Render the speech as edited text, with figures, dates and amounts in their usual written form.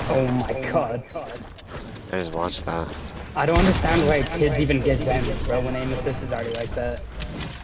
Oh my god. I just watched that. I don't understand why kids even get damaged, bro, when aim assist is already like that.